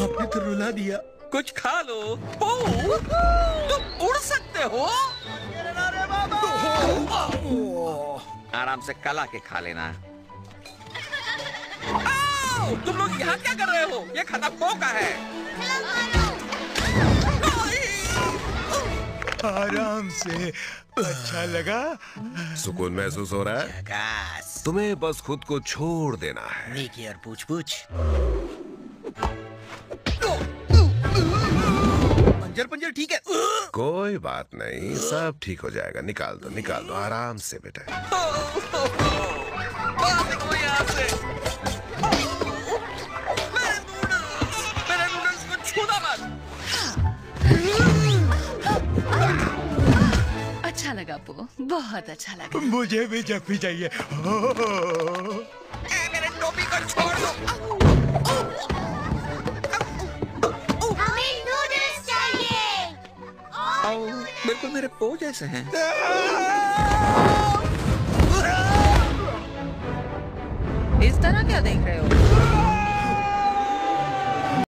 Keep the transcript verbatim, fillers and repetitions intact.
आपने तो रुला दिया। कुछ खा लो। ओ, तुम उड़ सकते हो। आराम से कला के खा लेना। आओ, तुम लोग यहाँ क्या कर रहे हो? ये खतरनाक का है। आराम से। अच्छा लगा? सुकून महसूस हो रहा है? झकास। तुम्हें बस खुद को छोड़ देना है। नीकी और पूछ पूछ। पंजर पंजर ठीक है। कोई बात नहीं, सब ठीक हो जाएगा। निकाल दो निकाल दो आराम से बेटा। यहाँ से। मेरे नूडल्स, मेरे नूडल्स को छूना मत। अच्छा लगा पो, बहुत अच्छा लगा। मुझे भी जफ्फी चाहिए। मेरे टोपी को छोड़ दो। हमें नूडल्स चाहिए। बिल्कुल मेरे पो जैसे हैं। इस तरह क्या देख रहे हो?